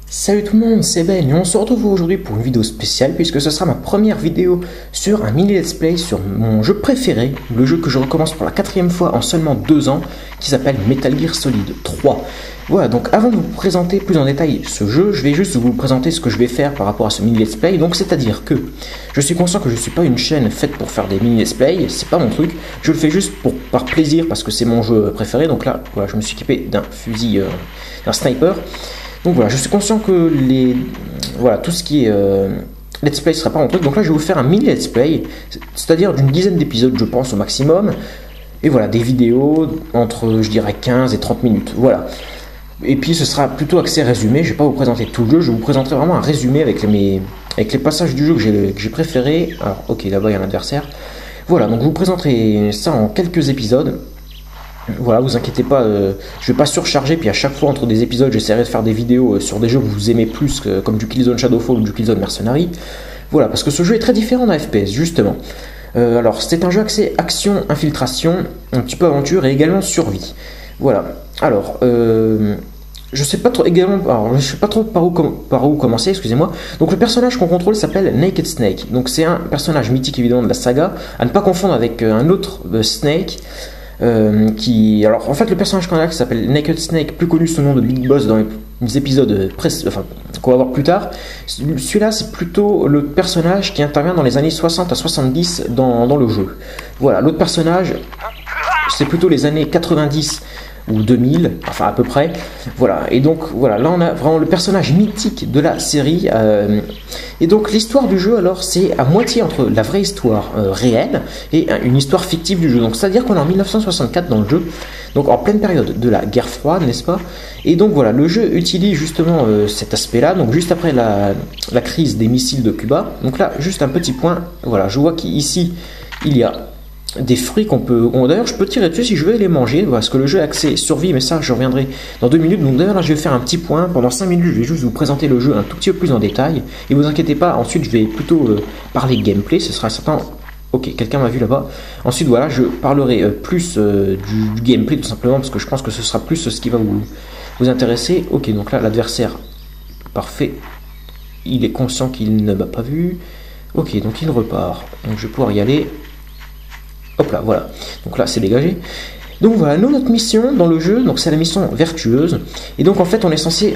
Salut tout le monde, c'est Ben et on se retrouve aujourd'hui pour une vidéo spéciale puisque ce sera ma première vidéo sur un mini let's play sur mon jeu préféré, le jeu que je recommence pour la 4e fois en seulement 2 ans, qui s'appelle Metal Gear Solid 3. Voilà, donc avant de vous présenter plus en détail ce jeu, je vais juste vous présenter ce que je vais faire par rapport à ce mini let's play. Donc c'est-à-dire que je suis conscient que je ne suis pas une chaîne faite pour faire des mini let's play, c'est pas mon truc, je le fais juste par plaisir parce que c'est mon jeu préféré. Donc là, voilà, je me suis équipé d'un fusil, d'un sniper. Donc voilà, je suis conscient que tout ce qui est let's play ne sera pas mon truc. Donc là, je vais vous faire un mini let's play, c'est-à-dire d'une dizaine d'épisodes, je pense, au maximum. Et voilà, des vidéos entre, je dirais, 15 et 30 minutes. Voilà. Et puis, ce sera plutôt axé résumé. Je ne vais pas vous présenter tout le jeu, je vous présenterai vraiment un résumé avec les passages du jeu que j'ai préférés. Alors, ok, là-bas, il y a un adversaire. Voilà, donc je vous présenterai ça en quelques épisodes. Voilà, vous inquiétez pas, je vais pas surcharger, puis à chaque fois entre des épisodes j'essaierai de faire des vidéos sur des jeux que vous aimez plus, comme du Killzone Shadowfall ou du Killzone Mercenary. Voilà, parce que ce jeu est très différent d'un FPS, justement. Alors, c'est un jeu axé action, infiltration, un petit peu aventure et également survie. Voilà, alors, je sais pas trop également, alors je sais pas trop par où commencer, excusez-moi. Donc le personnage qu'on contrôle s'appelle Naked Snake. Donc c'est un personnage mythique évidemment de la saga, à ne pas confondre avec un autre Snake. Alors en fait le personnage qu'on a qui s'appelle Naked Snake, plus connu sous le nom de Big Boss dans les épisodes qu'on va voir plus tard, celui-là c'est plutôt le personnage qui intervient dans les années 60 à 70 dans le jeu. Voilà, l'autre personnage c'est plutôt les années 90 ou 2000, enfin à peu près. Voilà, et donc voilà, là on a vraiment le personnage mythique de la série. Et donc l'histoire du jeu, alors, c'est à moitié entre la vraie histoire réelle et une histoire fictive du jeu. Donc c'est-à-dire qu'on est en 1964 dans le jeu, donc en pleine période de la guerre froide, n'est-ce pas? Et donc voilà, le jeu utilise justement cet aspect-là, donc juste après la crise des missiles de Cuba. Donc là, juste un petit point, voilà, je vois qu'ici, il y a des fruits qu'on peut... D'ailleurs, je peux tirer dessus si je veux les manger, parce que le jeu est axé survie, mais ça, je reviendrai dans 2 minutes. Donc d'ailleurs, là, je vais faire un petit point. Pendant 5 minutes, je vais juste vous présenter le jeu un tout petit peu plus en détail. Et vous inquiétez pas, ensuite, je vais plutôt parler gameplay. Ce sera certain... Ok, quelqu'un m'a vu là-bas. Ensuite, voilà, je parlerai plus du gameplay, tout simplement, parce que je pense que ce sera plus ce qui va vous intéresser. Ok, donc là, l'adversaire, parfait. Il est conscient qu'il ne m'a pas vu. Ok, donc il repart. Donc je vais pouvoir y aller. Hop là, voilà. Donc là, c'est dégagé. Donc voilà, nous, notre mission dans le jeu, donc c'est la mission vertueuse. Et donc en fait, on est censé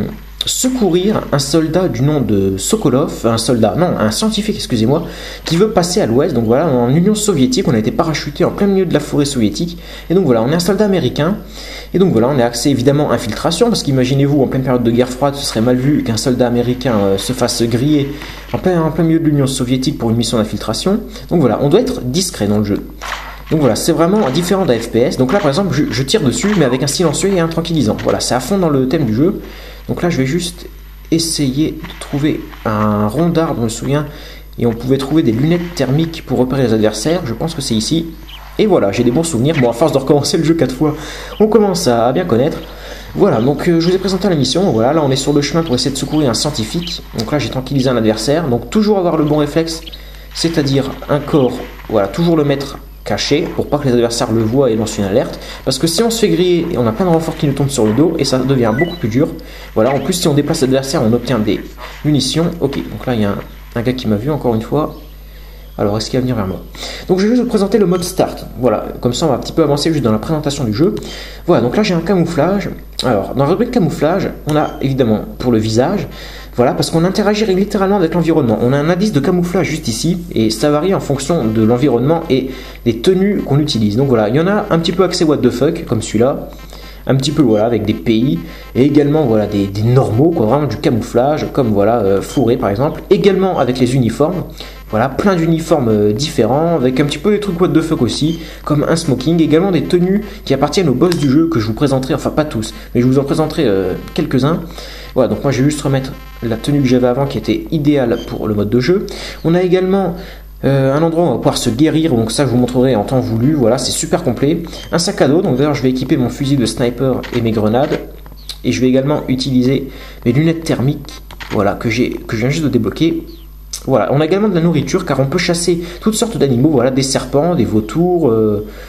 secourir un soldat du nom de Sokolov, un scientifique, excusez-moi, qui veut passer à l'ouest. Donc voilà, en Union soviétique, on a été parachuté en plein milieu de la forêt soviétique. Et donc voilà, on est un soldat américain. Et donc voilà, on est axé évidemment infiltration, parce qu'imaginez-vous, en pleine période de guerre froide, ce serait mal vu qu'un soldat américain se fasse griller en plein milieu de l'Union soviétique pour une mission d'infiltration. Donc voilà, on doit être discret dans le jeu. Donc voilà, c'est vraiment différent d'un FPS. Donc là, par exemple, je tire dessus, mais avec un silencieux et un tranquillisant. Voilà, c'est à fond dans le thème du jeu. Donc là, je vais juste essayer de trouver un rond d'arbre, je me souviens, et on pouvait trouver des lunettes thermiques pour repérer les adversaires. Je pense que c'est ici. Et voilà, j'ai des bons souvenirs. Bon, à force de recommencer le jeu 4 fois, on commence à bien connaître. Voilà, donc je vous ai présenté la mission. Voilà, là on est sur le chemin pour essayer de secourir un scientifique. Donc là, j'ai tranquillisé un adversaire. Donc toujours avoir le bon réflexe, c'est-à-dire un corps, voilà, toujours le mettre caché pour pas que les adversaires le voient et lancent une alerte, parce que si on se fait griller et on a plein de renforts qui nous tombent sur le dos et ça devient beaucoup plus dur. Voilà, en plus si on déplace l'adversaire on obtient des munitions. Ok, donc là il y a un gars qui m'a vu encore une fois. Alors est-ce qu'il va venir vers moi? Donc je vais juste vous présenter le mode start. Voilà, comme ça on va un petit peu avancer juste dans la présentation du jeu. Voilà, donc là j'ai un camouflage. Alors dans la rubrique camouflage, on a évidemment pour le visage, voilà, parce qu'on interagit littéralement avec l'environnement. On a un indice de camouflage juste ici, et ça varie en fonction de l'environnement et des tenues qu'on utilise. Donc voilà, il y en a un petit peu axé what the fuck, comme celui-là, un petit peu voilà, avec des pays, et également voilà, des normaux, quoi, vraiment du camouflage, comme voilà, fourré par exemple, également avec les uniformes. Voilà, plein d'uniformes différents, avec un petit peu des trucs what the fuck aussi, comme un smoking, également des tenues qui appartiennent au boss du jeu, que je vous présenterai, enfin pas tous, mais je vous en présenterai quelques-uns. Voilà, donc moi je vais juste remettre la tenue que j'avais avant qui était idéale pour le mode de jeu. On a également un endroit où on va pouvoir se guérir, donc ça je vous montrerai en temps voulu, voilà, c'est super complet. Un sac à dos, donc d'ailleurs je vais équiper mon fusil de sniper et mes grenades. Et je vais également utiliser mes lunettes thermiques, voilà, que je viens juste de débloquer. Voilà, on a également de la nourriture car on peut chasser toutes sortes d'animaux, voilà, des serpents, des vautours,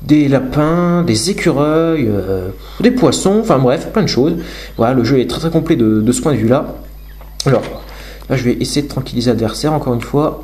des lapins, des écureuils, des poissons, enfin bref, plein de choses. Voilà, le jeu est très très complet de ce point de vue-là. Alors, là je vais essayer de tranquilliser l'adversaire encore une fois.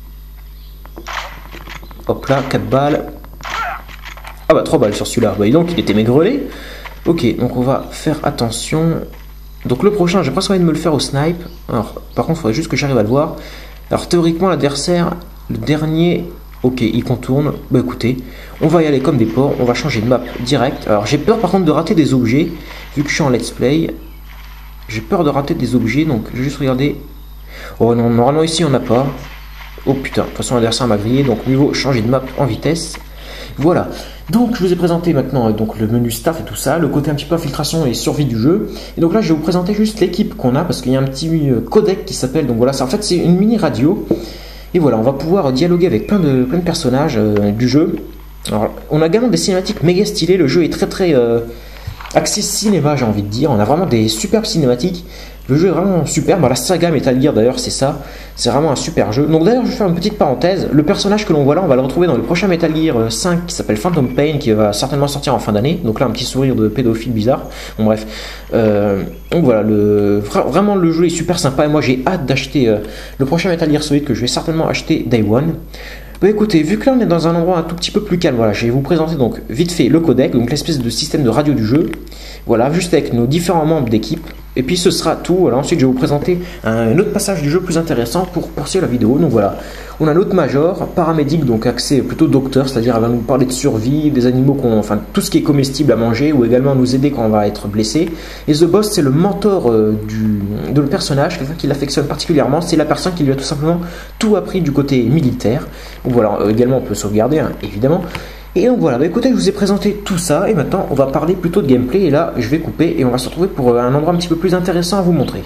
Hop là, 4 balles. Ah bah 3 balles sur celui-là, bah, donc il était maigrelé. Ok, donc on va faire attention. Donc le prochain, j'ai presque envie de me le faire au snipe. Alors, par contre, il faudrait juste que j'arrive à le voir. Alors théoriquement, l'adversaire, le dernier, ok, il contourne. Bah écoutez, on va y aller comme des porcs, on va changer de map direct. Alors j'ai peur par contre de rater des objets, vu que je suis en let's play. J'ai peur de rater des objets, donc je vais juste regarder. Oh non, normalement ici on n'a pas. Oh putain, de toute façon l'adversaire m'a grillé, donc mieux vaut changer de map en vitesse. Voilà, donc je vous ai présenté maintenant donc le menu staff et tout ça, le côté un petit peu infiltration et survie du jeu. Et donc là je vais vous présenter juste l'équipe qu'on a, parce qu'il y a un petit codec qui s'appelle, donc voilà, en fait c'est une mini radio. Et voilà, on va pouvoir dialoguer avec plein de personnages du jeu. Alors, on a également des cinématiques méga stylées, le jeu est très très axé cinéma, j'ai envie de dire. On a vraiment des superbes cinématiques. Le jeu est vraiment super. Bah, la saga Metal Gear d'ailleurs, c'est ça. C'est vraiment un super jeu. Donc d'ailleurs, je vais faire une petite parenthèse. Le personnage que l'on voit là, on va le retrouver dans le prochain Metal Gear 5 qui s'appelle Phantom Pain, qui va certainement sortir en fin d'année. Donc là, un petit sourire de pédophile bizarre. Bon bref. Donc voilà, vraiment le jeu est super sympa. Et moi, j'ai hâte d'acheter le prochain Metal Gear Solid que je vais certainement acheter Day One. Bah écoutez, vu que là on est dans un endroit un tout petit peu plus calme, voilà, je vais vous présenter donc vite fait le codec, donc l'espèce de système de radio du jeu. Voilà, juste avec nos différents membres d'équipe. Et puis ce sera tout. Voilà, ensuite je vais vous présenter un autre passage du jeu plus intéressant pour poursuivre la vidéo. Donc voilà, on a notre major, paramédic, donc axé plutôt docteur, c'est-à-dire elle va nous parler de survie, des animaux, enfin tout ce qui est comestible à manger, ou également nous aider quand on va être blessé. Et The Boss, c'est le mentor de le personnage, quelqu'un qui l'affectionne particulièrement, c'est la personne qui lui a tout simplement tout appris du côté militaire. Donc voilà, également on peut sauvegarder, hein, évidemment. Et donc voilà, bah écoutez, je vous ai présenté tout ça et maintenant on va parler plutôt de gameplay et là je vais couper et on va se retrouver pour un endroit un petit peu plus intéressant à vous montrer.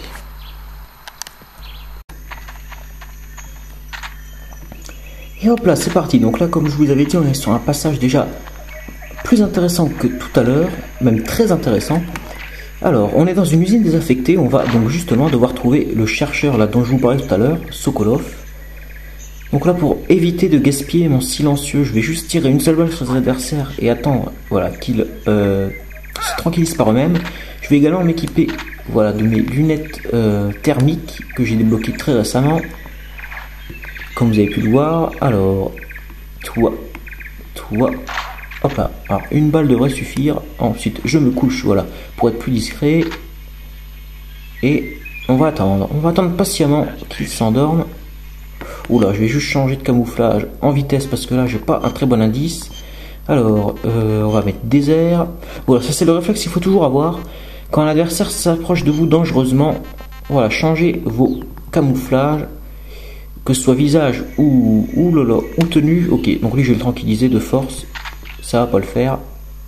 Et hop là, c'est parti. Donc là, comme je vous avais dit, on est sur un passage déjà plus intéressant que tout à l'heure, même très intéressant. Alors, on est dans une usine désaffectée, on va donc justement devoir trouver le chercheur là dont je vous parlais tout à l'heure, Sokolov. Donc là, pour éviter de gaspiller mon silencieux, je vais juste tirer une seule balle sur les adversaires et attendre, voilà, qu'ils se tranquillisent par eux-mêmes. Je vais également m'équiper, voilà, de mes lunettes thermiques que j'ai débloquées très récemment, comme vous avez pu le voir. Alors, toi, hop là. Alors, une balle devrait suffire. Ensuite, je me couche, voilà, pour être plus discret. Et on va attendre patiemment qu'ils s'endorment. Oula, je vais juste changer de camouflage en vitesse parce que là j'ai pas un très bon indice. Alors, on va mettre désert. Voilà, ça c'est le réflexe qu'il faut toujours avoir. Quand un adversaire s'approche de vous dangereusement, voilà, changez vos camouflages, que ce soit visage ou tenue. Ok, donc lui je vais le tranquilliser de force. Ça va pas le faire.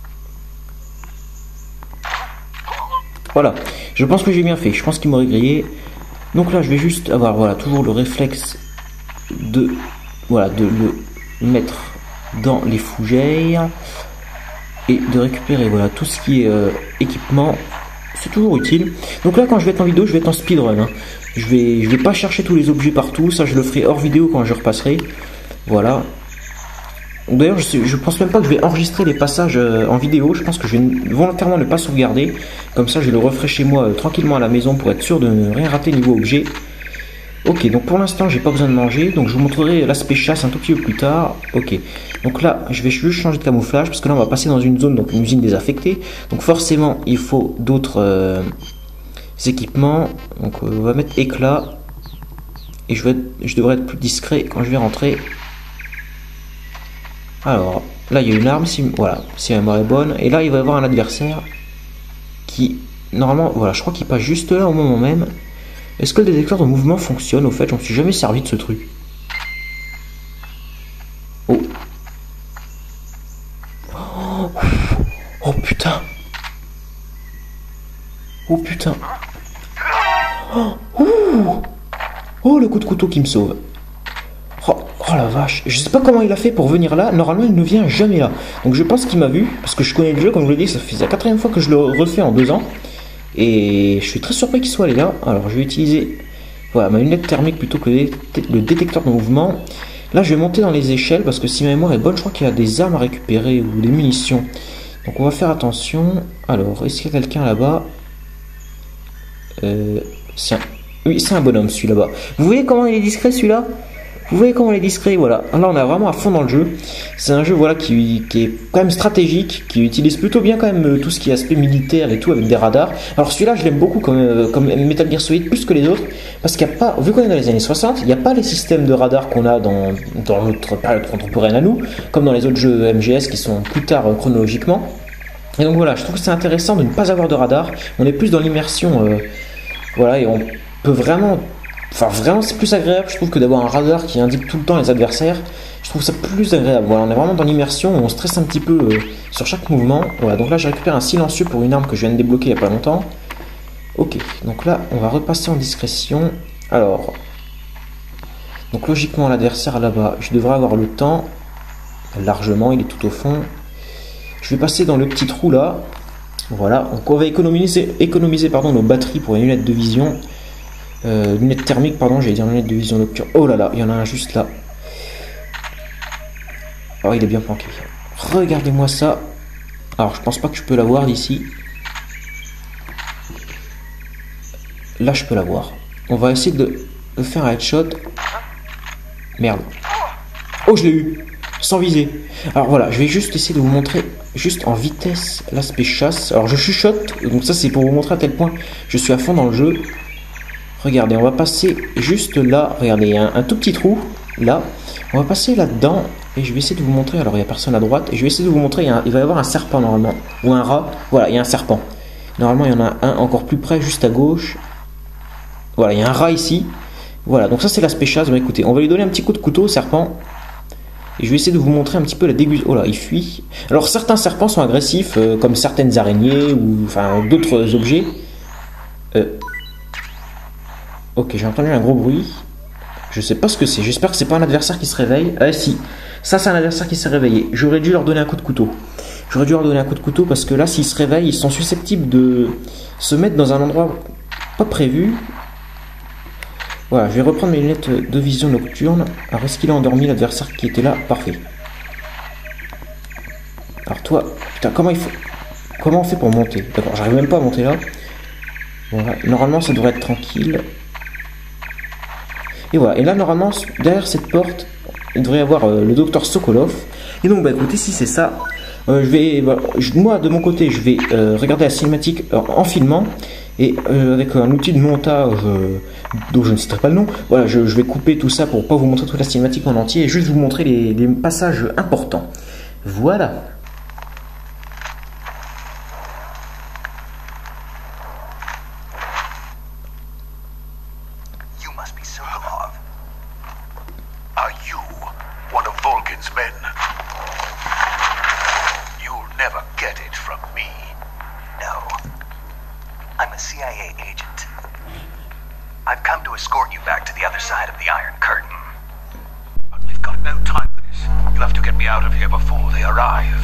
Voilà, je pense que j'ai bien fait. Je pense qu'il m'aurait grillé. Donc là je vais juste avoir, voilà, toujours le réflexe de le mettre dans les fougères et de récupérer, voilà, tout ce qui est équipement. C'est toujours utile. Donc là, quand je vais être en vidéo, je vais être en speedrun, hein. Je vais pas chercher tous les objets partout. Ça, je le ferai hors vidéo quand je repasserai. Voilà. D'ailleurs, je pense même pas que je vais enregistrer les passages en vidéo. Je pense que je vais volontairement ne pas sauvegarder. Comme ça, je le referai chez moi tranquillement à la maison pour être sûr de ne rien rater niveau objet. Ok, donc pour l'instant j'ai pas besoin de manger, donc je vous montrerai l'aspect chasse un tout petit peu plus tard. Ok, donc là je vais juste changer de camouflage parce que là on va passer dans une zone, donc une usine désaffectée. Donc forcément il faut d'autres équipements. Donc on va mettre éclat et je devrais être plus discret quand je vais rentrer. Alors là il y a une arme, voilà, si ma mémoire est bonne. Et là il va y avoir un adversaire qui normalement, voilà, je crois qu'il passe juste là au moment même. Est-ce que le détecteur de mouvement fonctionne? Au fait, je m'en suis jamais servi de ce truc. Oh. Oh putain. Oh putain. Oh, le coup de couteau qui me sauve. Oh la vache. Je sais pas comment il a fait pour venir là. Normalement, il ne vient jamais là. Donc je pense qu'il m'a vu. Parce que je connais le jeu, comme je vous l'ai dit, ça fait la 4e fois que je le refais en 2 ans. Et je suis très surpris qu'il soit allé là. Alors je vais utiliser, voilà, ma lunette thermique plutôt que le détecteur de mouvement. Là, je vais monter dans les échelles parce que si ma mémoire est bonne, je crois qu'il y a des armes à récupérer ou des munitions. Donc on va faire attention. Alors, est-ce qu'il y a quelqu'un là-bas? Oui, c'est un bonhomme celui là-bas. Vous voyez comment il est discret celui-là? Vous voyez comment il est discret, voilà. Là, on est vraiment à fond dans le jeu. C'est un jeu voilà, qui est quand même stratégique, qui utilise plutôt bien quand même tout ce qui est aspect militaire et tout avec des radars. Alors celui-là, je l'aime beaucoup comme Metal Gear Solid plus que les autres, parce qu'il n'y a pas, vu qu'on est dans les années 60, il n'y a pas les systèmes de radar qu'on a dans notre période contemporaine à nous, comme dans les autres jeux MGS qui sont plus tard chronologiquement. Et donc voilà, je trouve que c'est intéressant de ne pas avoir de radar. On est plus dans l'immersion, voilà, et on peut vraiment... Enfin, vraiment, c'est plus agréable, je trouve, que d'avoir un radar qui indique tout le temps les adversaires. Je trouve ça plus agréable. Voilà, on est vraiment dans l'immersion, on stresse un petit peu sur chaque mouvement. Voilà, donc là, je récupère un silencieux pour une arme que je viens de débloquer il n'y a pas longtemps. Ok, donc là, on va repasser en discrétion. Alors, donc logiquement, l'adversaire là-bas, je devrais avoir le temps. Largement, il est tout au fond. Je vais passer dans le petit trou là. Voilà, donc on va économiser nos batteries pour les lunettes de vision. Lunettes thermiques, pardon, j'allais dire lunettes de vision nocturne. Oh là là, il y en a un juste là. Oh, il est bien planqué. Regardez-moi ça. Alors, je pense pas que je peux l'avoir d'ici. Là, je peux l'avoir. On va essayer de faire un headshot. Merde. Oh, je l'ai eu. Sans viser. Alors voilà, je vais juste essayer de vous montrer juste en vitesse l'aspect chasse. Alors, je chuchote. Donc ça, c'est pour vous montrer à quel point je suis à fond dans le jeu. Regardez, on va passer juste là. Regardez, il y a un tout petit trou là. On va passer là-dedans et je vais essayer de vous montrer. Alors, il n'y a personne à droite. Et je vais essayer de vous montrer. Il va y avoir un serpent normalement. Ou un rat. Voilà, il y a un serpent. Normalement, il y en a un encore plus près, juste à gauche. Voilà, il y a un rat ici. Voilà, donc ça, c'est l'aspect chasse. Bon, écoutez, on va lui donner un petit coup de couteau au serpent. Et je vais essayer de vous montrer un petit peu la dégustation. Oh là, il fuit. Alors, certains serpents sont agressifs, comme certaines araignées ou enfin d'autres objets. Ok, j'ai entendu un gros bruit. Je sais pas ce que c'est. J'espère que c'est pas un adversaire qui se réveille. Si. Ça, c'est un adversaire qui s'est réveillé. J'aurais dû leur donner un coup de couteau. Parce que là, s'ils se réveillent, ils sont susceptibles de se mettre dans un endroit pas prévu. Voilà, je vais reprendre mes lunettes de vision nocturne. Alors, est-ce qu'il a endormi l'adversaire qui était là? Parfait. Alors, toi, putain, comment on fait pour monter? D'accord, j'arrive même pas à monter là. Voilà, normalement, ça devrait être tranquille. Et voilà, et là normalement derrière cette porte il devrait y avoir le docteur Sokolov. Et donc bah écoutez, si c'est ça, moi de mon côté je vais regarder la cinématique en filmant. Et avec un outil de montage dont je ne citerai pas le nom, voilà, je vais couper tout ça pour pas vous montrer toute la cinématique en entier et juste vous montrer les passages importants. Voilà. CIA agent. I've come to escort you back to the other side of the Iron Curtain. But we've got no time for this. You'll have to get me out of here before they arrive.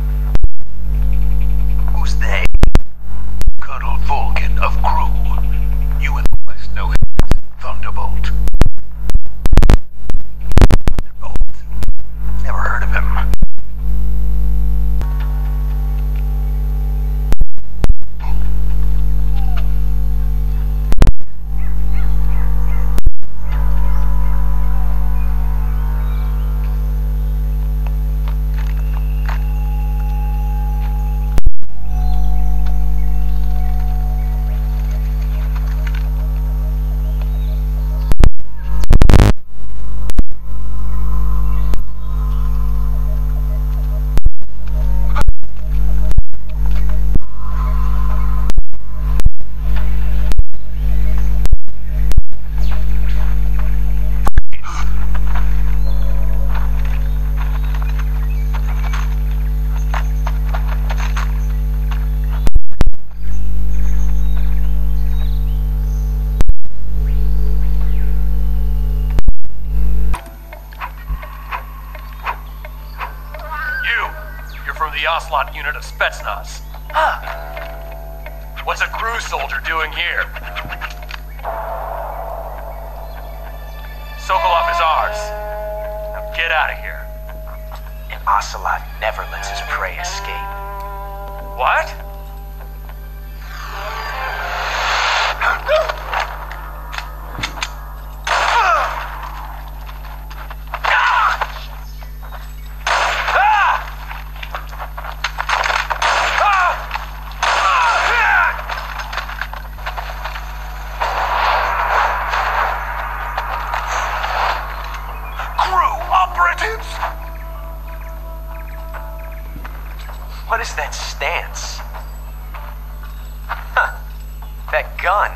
Who's they? Colonel Vulcan of Crew. You in the West know him as Thunderbolt. Thunderbolt? Never heard of him. The Ocelot unit of Spetsnaz. Huh. What's a crew soldier doing here? Sokolov is ours. get out of here. An ocelot never lets his prey escape. What? What is that stance? Huh. That gun.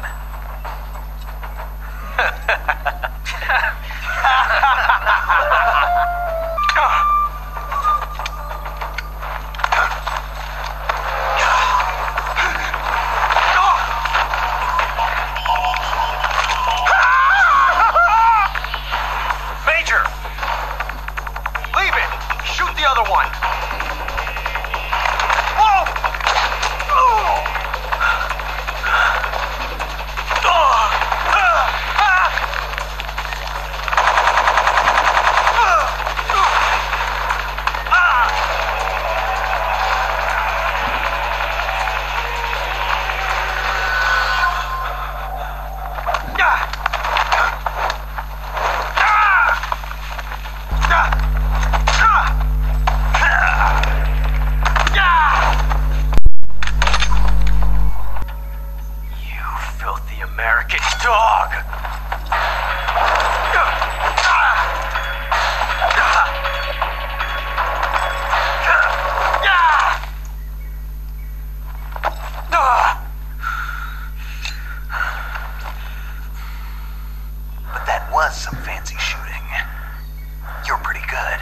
Major! Leave it! Shoot the other one! American dog! But that was some fancy shooting. You're pretty good.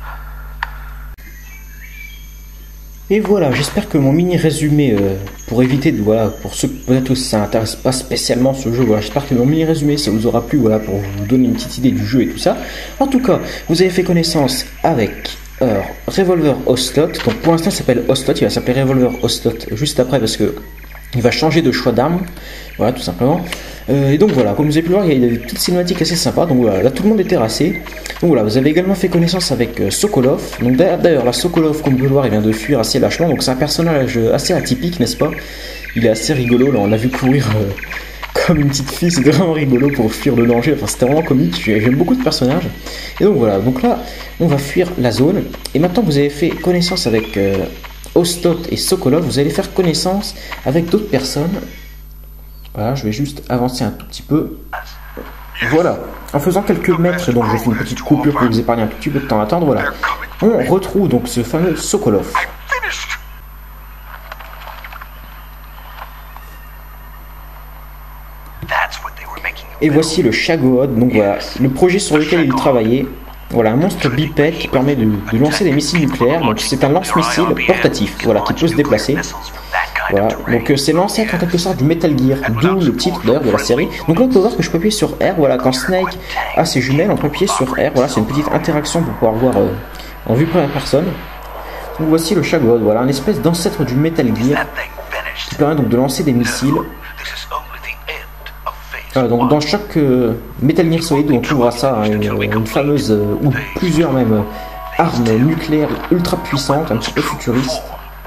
Et voilà, j'espère que mon mini résumé, pour éviter de, voilà, pour ceux peut-être ça n'intéresse pas spécialement ce jeu, voilà, j'espère que mon mini résumé ça vous aura plu, voilà, pour vous donner une petite idée du jeu et tout ça. En tout cas, vous avez fait connaissance avec Revolver Ocelot, donc pour l'instant il s'appelle Ocelot, il va s'appeler Revolver Ocelot juste après parce que il va changer de choix d'armes, voilà, tout simplement. Et donc voilà, comme vous avez pu le voir, il y a des petites cinématiques assez sympas, donc voilà, là tout le monde est terrassé. Donc voilà, vous avez également fait connaissance avec Sokolov. Donc d'ailleurs, la Sokolov, comme vous pouvez le voir, il vient de fuir assez lâchement, donc c'est un personnage assez atypique, n'est-ce pas? Il est assez rigolo, là on l'a vu courir comme une petite fille, c'était vraiment rigolo pour fuir le danger, enfin c'était vraiment comique, j'aime beaucoup de personnages. Et donc voilà, donc là, on va fuir la zone, et maintenant que vous avez fait connaissance avec Ocelot et Sokolov, vous allez faire connaissance avec d'autres personnes. Voilà, je vais juste avancer un tout petit peu. Voilà, en faisant quelques mètres, donc je fais une petite coupure pour vous épargner un tout petit peu de temps à attendre, voilà. On retrouve donc ce fameux Sokolov. Et voici le Shagohod, donc voilà, le projet sur lequel il travaillait. Voilà, un monstre bipède qui permet de lancer des missiles nucléaires, donc c'est un lance-missile portatif, voilà, qui peut se déplacer. Voilà, donc c'est l'ancêtre en quelque sorte du Metal Gear, d'où le titre d'ailleurs de la série. Donc là on peut voir que je peux appuyer sur R, voilà, quand Snake a ses jumelles, on peut appuyer sur R, voilà, c'est une petite interaction pour pouvoir voir en vue première personne. Donc voici le Shagohod, voilà, un espèce d'ancêtre du Metal Gear, qui permet donc de lancer des missiles. Donc dans chaque Metal Gear Solid, on trouvera ça, hein, une fameuse, ou plusieurs même, armes nucléaires ultra puissantes, un petit peu futuristes.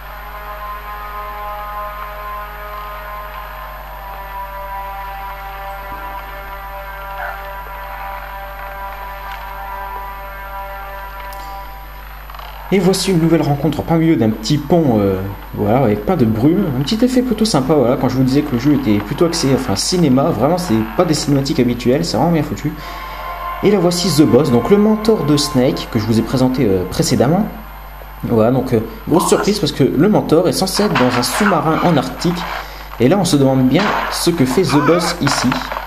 Et voici une nouvelle rencontre en plein milieu d'un petit pont, voilà, avec plein de brume. Un petit effet plutôt sympa, voilà, quand je vous disais que le jeu était plutôt axé, enfin cinéma, vraiment c'est pas des cinématiques habituelles, c'est vraiment bien foutu. Et là voici The Boss, donc le mentor de Snake, que je vous ai présenté précédemment. Voilà, donc grosse surprise parce que le mentor est censé être dans un sous-marin en Arctique. Et là on se demande bien ce que fait The Boss ici.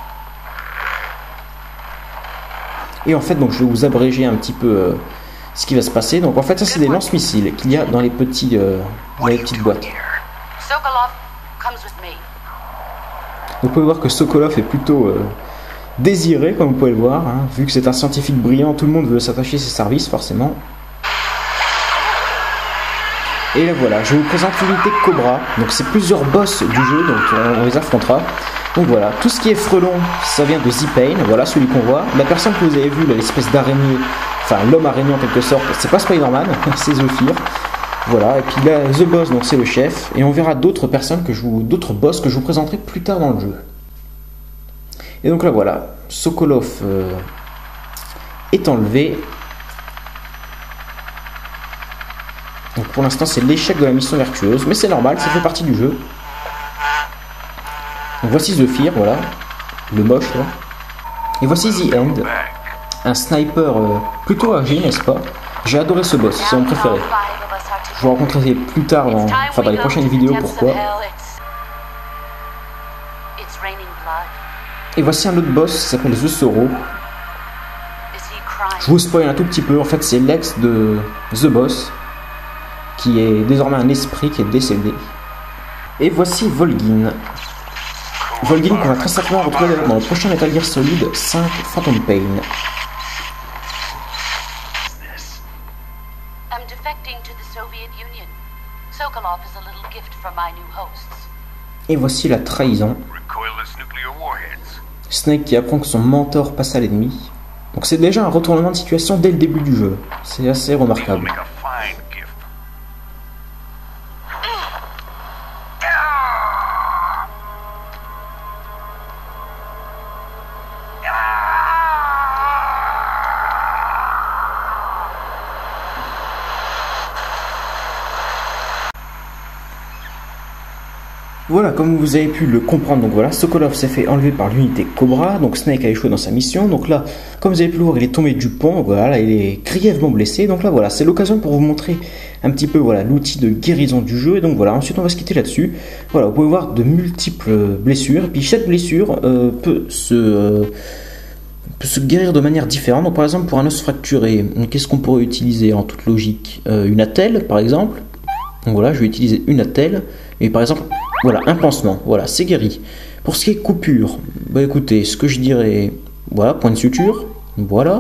Et en fait, donc je vais vous abréger un petit peu... ce qui va se passer. Donc en fait ça c'est des lance-missiles qu'il y a dans les petits dans les petites boîtes. Donc vous pouvez voir que Sokolov est plutôt désiré, comme vous pouvez le voir, hein. Vu que c'est un scientifique brillant, tout le monde veut s'attacher à ses services forcément. Et là voilà, je vous présente l'unité Cobra. Donc c'est plusieurs boss du jeu, donc on les affrontera. Donc voilà, tout ce qui est frelon, ça vient de Z-Pain, voilà celui qu'on voit. La personne que vous avez vue, l'espèce d'araignée, enfin l'homme araignée en quelque sorte, c'est pas Spider-Man, c'est Zephyr. Voilà, et puis là, The Boss, donc c'est le chef, et on verra d'autres personnes d'autres boss que je vous présenterai plus tard dans le jeu. Et donc là voilà, Sokolov est enlevé. Donc pour l'instant c'est l'échec de la mission vertueuse, mais c'est normal, ça fait partie du jeu. Donc voici Zephyr, voilà, le moche là. Et voici The End, un sniper plutôt âgé, n'est-ce pas? J'ai adoré ce boss, c'est mon préféré. Je vous raconterai plus tard, dans les prochaines vidéos, pourquoi. Et voici un autre boss qui s'appelle The Sorrow. Je vous spoil un tout petit peu, en fait c'est l'ex de The Boss, qui est désormais un esprit qui est décédé. Et voici Volgin. Volgin qu'on va très certainement retrouver dans le prochain Metal Gear Solid 5 Phantom Pain. Et voici la trahison. Snake qui apprend que son mentor passe à l'ennemi. Donc c'est déjà un retournement de situation dès le début du jeu. C'est assez remarquable. Voilà, comme vous avez pu le comprendre, donc voilà, Sokolov s'est fait enlever par l'unité Cobra, donc Snake a échoué dans sa mission, donc là, comme vous avez pu le voir, il est tombé du pont, voilà, là, il est grièvement blessé, donc là, voilà, c'est l'occasion pour vous montrer un petit peu, voilà, l'outil de guérison du jeu, et donc voilà, ensuite on va se quitter là-dessus, voilà, vous pouvez voir de multiples blessures, et puis chaque blessure peut se guérir de manière différente, donc par exemple, pour un os fracturé, qu'est-ce qu'on pourrait utiliser en toute logique? Une attelle, par exemple, donc voilà, je vais utiliser une attelle, et par exemple, voilà, un pansement, voilà, c'est guéri. Pour ce qui est coupure, bah écoutez, ce que je dirais, voilà, point de suture, voilà,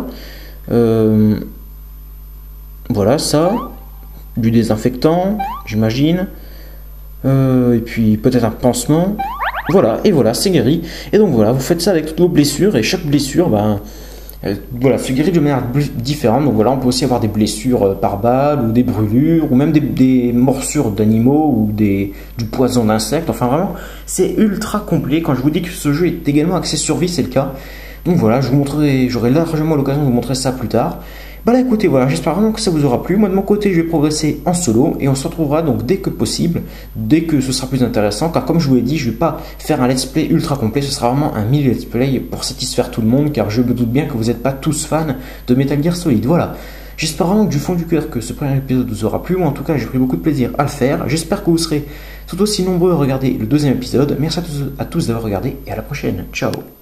voilà ça, du désinfectant, j'imagine, et puis peut-être un pansement, voilà, et voilà, c'est guéri. Et donc voilà, vous faites ça avec toutes vos blessures, et chaque blessure, bah, voilà, se guérit de manière différente. Donc voilà, on peut aussi avoir des blessures par balle, ou des brûlures, ou même des morsures d'animaux, ou du poison d'insectes. Enfin vraiment, c'est ultra complet. Quand je vous dis que ce jeu est également axé survie, c'est le cas. Donc voilà, j'aurai largement l'occasion de vous montrer ça plus tard. Bah là écoutez, voilà, j'espère vraiment que ça vous aura plu. Moi de mon côté, je vais progresser en solo et on se retrouvera donc dès que possible, dès que ce sera plus intéressant, car comme je vous l'ai dit, je vais pas faire un let's play ultra complet, ce sera vraiment un mini let's play pour satisfaire tout le monde, car je me doute bien que vous n'êtes pas tous fans de Metal Gear Solid. Voilà. J'espère vraiment que du fond du cœur que ce premier épisode vous aura plu. Moi en tout cas, j'ai pris beaucoup de plaisir à le faire. J'espère que vous serez tout aussi nombreux à regarder le deuxième épisode. Merci à tous d'avoir regardé et à la prochaine. Ciao.